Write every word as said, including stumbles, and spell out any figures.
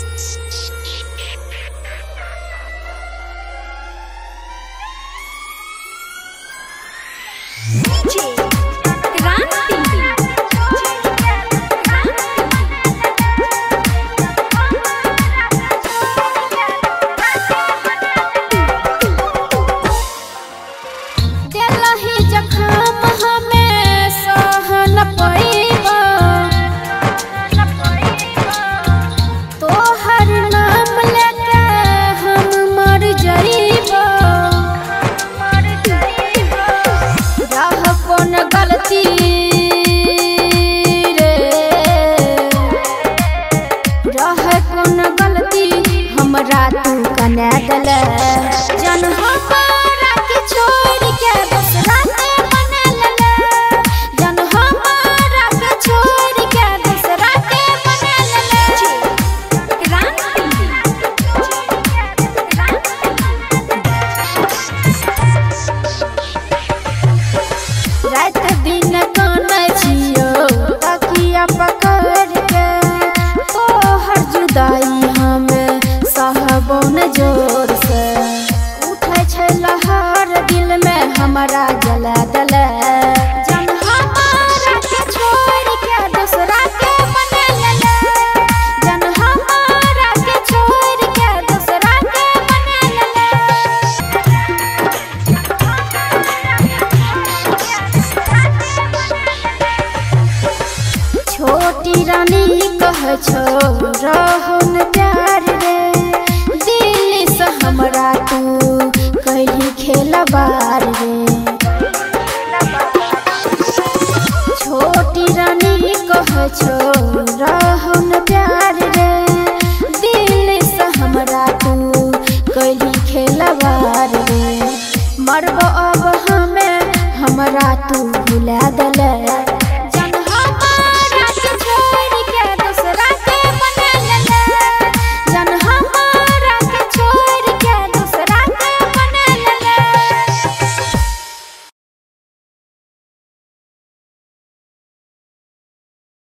हमरा तू कने गल जन हमारा के छोड़ के दूसरा के बना ले जन हमारा के छोड़ के दूसरा के बना ले रात दिन काने छियो तकिया पकड़ के तोहर जुदाई हमें सहबोन जोर से उठे छे लहर दिल में हमारा जला दल जन हमारा के छोड़ के दूसरा के बना ले जन हमारा के छोड़ के दूसरा के बना ले छोटी रानी कह छो रहन प्यार रे हमरा तू कहीं खेलबार रे छोटी रानी कह छो रहन प्यार रे दिल से हमरा तू कहीं खेलबार रे मरबो अब हमें हमरा तू भुला दल।